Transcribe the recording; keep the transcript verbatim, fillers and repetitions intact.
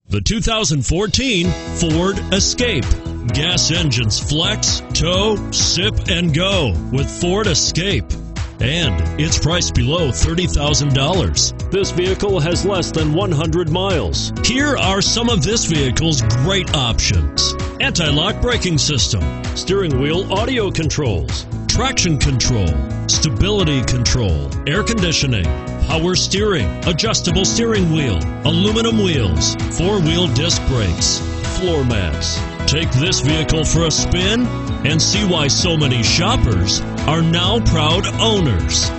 The two thousand fourteen Ford Escape. Gas engines flex, tow, sip, and go with Ford Escape. And it's priced below thirty thousand dollars. This vehicle has less than one hundred miles. Here are some of this vehicle's great options: anti-lock braking system, Steering wheel audio controls, traction control, stability control, air conditioning, power steering, adjustable steering wheel, aluminum wheels, four-wheel disc brakes, floor mats. Take this vehicle for a spin and see why so many shoppers are now proud owners.